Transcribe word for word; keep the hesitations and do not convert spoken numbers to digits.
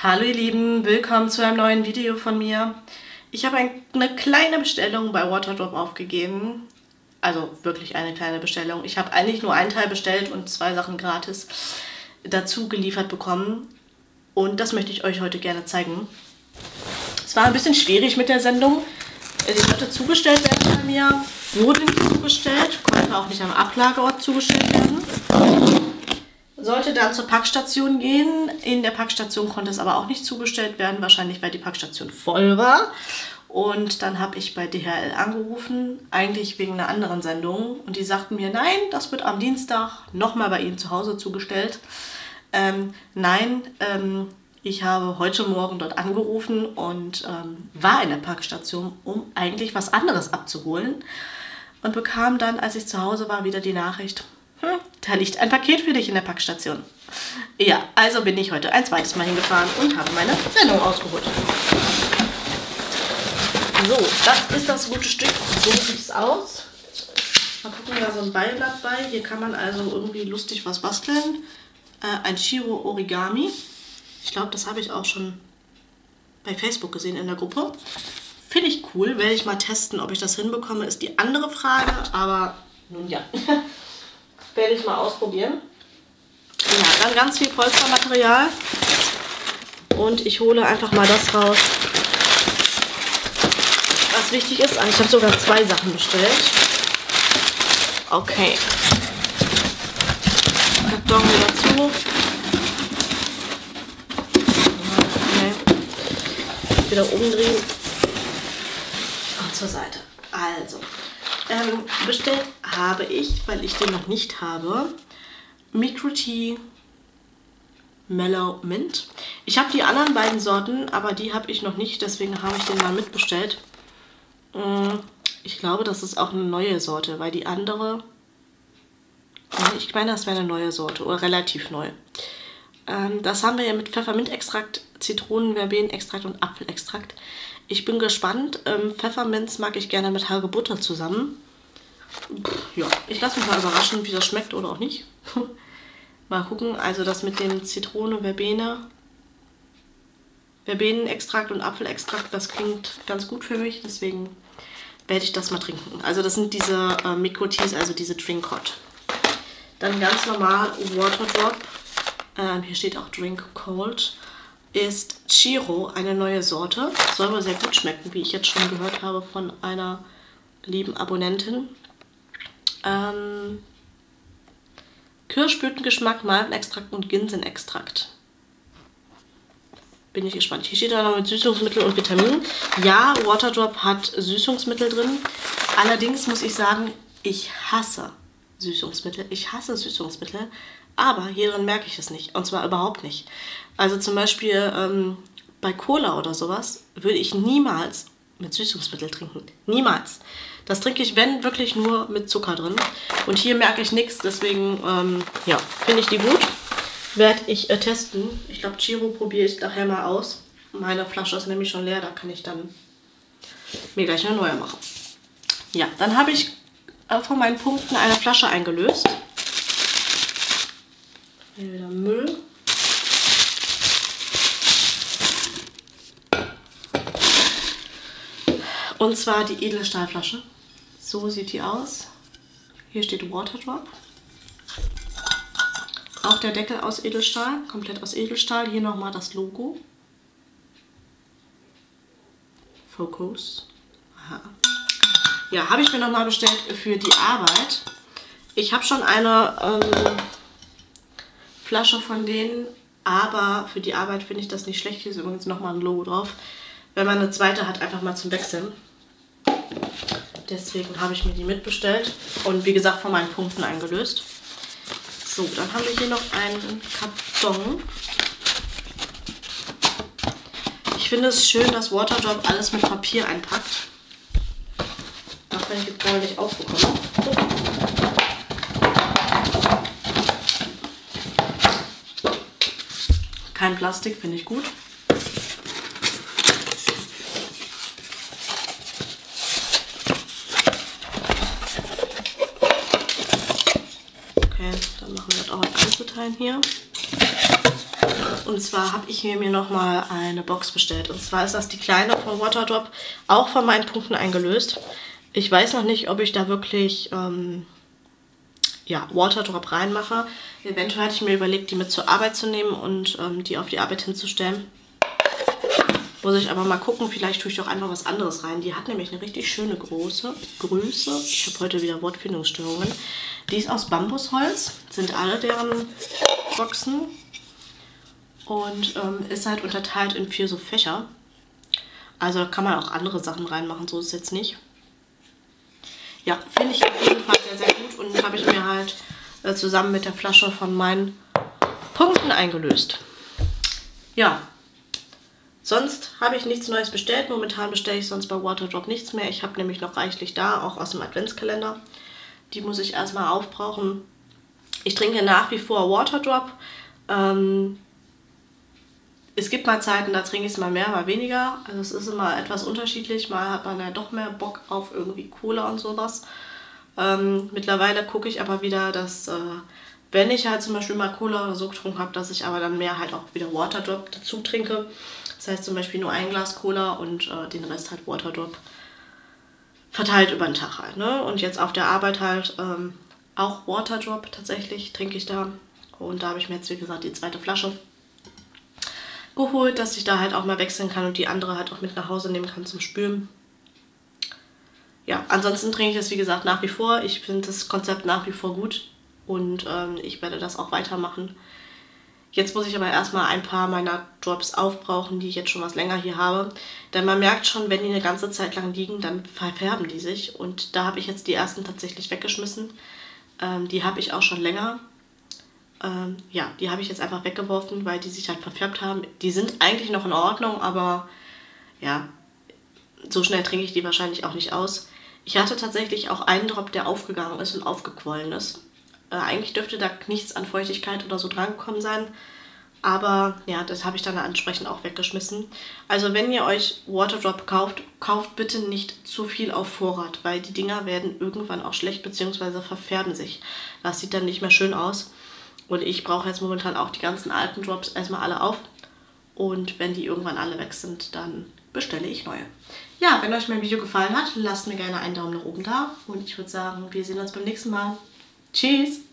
Hallo ihr Lieben, willkommen zu einem neuen Video von mir. Ich habe ein, eine kleine Bestellung bei Waterdrop aufgegeben. Also wirklich eine kleine Bestellung. Ich habe eigentlich nur einen Teil bestellt und zwei Sachen gratis dazu geliefert bekommen. Und das möchte ich euch heute gerne zeigen. Es war ein bisschen schwierig mit der Sendung. Die sollte zugestellt werden bei mir, wurde nicht zugestellt, konnte auch nicht am Ablageort zugestellt werden. Sollte dann zur Packstation gehen. In der Packstation konnte es aber auch nicht zugestellt werden, wahrscheinlich weil die Packstation voll war. Und dann habe ich bei D H L angerufen, eigentlich wegen einer anderen Sendung. Und die sagten mir, nein, das wird am Dienstag nochmal bei Ihnen zu Hause zugestellt. Ähm, nein, ähm, ich habe heute Morgen dort angerufen und ähm, war in der Packstation, um eigentlich was anderes abzuholen. Und bekam dann, als ich zu Hause war, wieder die Nachricht, hm, da liegt ein Paket für dich in der Packstation. Ja, also bin ich heute ein zweites Mal hingefahren und habe meine Sendung ausgeholt. So, das ist das gute Stück. So sieht es aus. Mal gucken, da so ein Beilblatt bei. Hier kann man also irgendwie lustig was basteln. Äh, ein Chiro Origami. Ich glaube, das habe ich auch schon bei Facebook gesehen in der Gruppe. Finde ich cool. Werde ich mal testen, ob ich das hinbekomme, ist die andere Frage. Aber nun ja. Werde ich mal ausprobieren. Ja, dann ganz viel Polstermaterial. Und ich hole einfach mal das raus, was wichtig ist. Ich habe sogar zwei Sachen bestellt. Okay. Karton wieder zu. Okay. Wieder umdrehen. Und zur Seite. Also. Ähm, bestellt habe ich, weil ich den noch nicht habe, Micro Tea Mellow Mint. Ich habe die anderen beiden Sorten, aber die habe ich noch nicht, deswegen habe ich den mal mitbestellt. Ich glaube, das ist auch eine neue Sorte, weil die andere, ich meine, das wäre eine neue Sorte oder relativ neu. Ähm, das haben wir ja mit Pfefferminzextrakt, Zitronen, Verbenextrakt und Apfelextrakt. Ich bin gespannt. Ähm, Pfefferminz mag ich gerne mit Hagebutter zusammen. Pff, ja, ich lasse mich mal überraschen, wie das schmeckt oder auch nicht. Mal gucken. Also das mit dem Zitrone, Verbene, Verbenextrakt und Apfelextrakt, das klingt ganz gut für mich. Deswegen werde ich das mal trinken. Also das sind diese äh, Micro Teas, also diese Drink Hot. Dann ganz normal Waterdrop. Ähm, hier steht auch Drink Cold. Ist Chiro, eine neue Sorte. Soll wohl sehr gut schmecken, wie ich jetzt schon gehört habe von einer lieben Abonnentin. Ähm, Kirschblütengeschmack, Malvenextrakt und Ginsenextrakt. Bin ich gespannt. Hier steht da noch mit Süßungsmittel und Vitaminen. Ja, Waterdrop hat Süßungsmittel drin. Allerdings muss ich sagen, ich hasse Süßungsmittel. Ich hasse Süßungsmittel. Aber hier drin merke ich es nicht. Und zwar überhaupt nicht. Also zum Beispiel ähm, bei Cola oder sowas würde ich niemals mit Süßungsmittel trinken. Niemals. Das trinke ich, wenn, wirklich nur mit Zucker drin. Und hier merke ich nichts. Deswegen, ähm, ja, finde ich die gut. Werde ich äh, testen. Ich glaube, Chiro probiere ich nachher mal aus. Meine Flasche ist nämlich schon leer. Da kann ich dann mir gleich eine neue machen. Ja, dann habe ich äh, von meinen Punkten eine Flasche eingelöst. Hier wieder Müll. Und zwar die Edelstahlflasche. So sieht die aus. Hier steht Waterdrop. Auch der Deckel aus Edelstahl, komplett aus Edelstahl. Hier nochmal das Logo. Focus. Aha. Ja, habe ich mir nochmal bestellt für die Arbeit. Ich habe schon eine ähm, Flasche von denen, aber für die Arbeit finde ich das nicht schlecht. Hier ist übrigens nochmal ein Logo drauf. Wenn man eine zweite hat, einfach mal zum Wechseln. Deswegen habe ich mir die mitbestellt und wie gesagt von meinen Punkten eingelöst. So, dann haben wir hier noch einen Karton. Ich finde es schön, dass Waterdrop alles mit Papier einpackt. Auch wenn ich jetzt gerade nicht aufbekomme. Kein Plastik, finde ich gut. Okay, dann machen wir das auch als Einzelteil hier. Und zwar habe ich mir nochmal eine Box bestellt. Und zwar ist das die kleine von Waterdrop, auch von meinen Punkten eingelöst. Ich weiß noch nicht, ob ich da wirklich ähm, ja, Waterdrop reinmache. Eventuell hatte ich mir überlegt, die mit zur Arbeit zu nehmen und ähm, die auf die Arbeit hinzustellen. Muss ich aber mal gucken, vielleicht tue ich doch einfach was anderes rein. Die hat nämlich eine richtig schöne große Größe. Ich habe heute wieder Wortfindungsstörungen. Die ist aus Bambusholz, sind alle deren Boxen. Und ähm, ist halt unterteilt in vier so Fächer. Also da kann man auch andere Sachen reinmachen, so ist es jetzt nicht. Ja, finde ich auf jeden Fall sehr, sehr gut und habe ich mir halt äh, zusammen mit der Flasche von meinen Punkten eingelöst. Ja, sonst habe ich nichts Neues bestellt. Momentan bestelle ich sonst bei Waterdrop nichts mehr. Ich habe nämlich noch reichlich da, auch aus dem Adventskalender. Die muss ich erstmal aufbrauchen. Ich trinke nach wie vor Waterdrop. Ähm, es gibt mal Zeiten, da trinke ich es mal mehr, mal weniger. Also es ist immer etwas unterschiedlich. Mal hat man ja doch mehr Bock auf irgendwie Cola und sowas. Ähm, mittlerweile gucke ich aber wieder, dass, äh, wenn ich halt zum Beispiel mal Cola oder so getrunken habe, dass ich aber dann mehr halt auch wieder Waterdrop dazu trinke. Das heißt zum Beispiel nur ein Glas Cola und äh, den Rest halt Waterdrop verteilt über den Tag halt. Ne? Und jetzt auf der Arbeit halt ähm, auch Waterdrop tatsächlich trinke ich da. Und da habe ich mir jetzt wie gesagt die zweite Flasche geholt, dass ich da halt auch mal wechseln kann und die andere halt auch mit nach Hause nehmen kann zum Spülen. Ja, ansonsten trinke ich das wie gesagt nach wie vor. Ich finde das Konzept nach wie vor gut und ähm, ich werde das auch weitermachen. Jetzt muss ich aber erstmal ein paar meiner Drops aufbrauchen, die ich jetzt schon was länger hier habe. Denn man merkt schon, wenn die eine ganze Zeit lang liegen, dann verfärben die sich. Und da habe ich jetzt die ersten tatsächlich weggeschmissen. Ähm, die habe ich auch schon länger. Ähm, ja, die habe ich jetzt einfach weggeworfen, weil die sich halt verfärbt haben. Die sind eigentlich noch in Ordnung, aber ja, so schnell trinke ich die wahrscheinlich auch nicht aus. Ich hatte tatsächlich auch einen Drop, der aufgegangen ist und aufgequollen ist. Äh, eigentlich dürfte da nichts an Feuchtigkeit oder so dran gekommen sein. Aber ja, das habe ich dann entsprechend auch weggeschmissen. Also wenn ihr euch Waterdrop kauft, kauft bitte nicht zu viel auf Vorrat, weil die Dinger werden irgendwann auch schlecht bzw. verfärben sich. Das sieht dann nicht mehr schön aus. Und ich brauche jetzt momentan auch die ganzen alten Drops erstmal alle auf. Und wenn die irgendwann alle weg sind, dann bestelle ich neue. Ja, wenn euch mein Video gefallen hat, lasst mir gerne einen Daumen nach oben da. Und ich würde sagen, wir sehen uns beim nächsten Mal. Tschüss!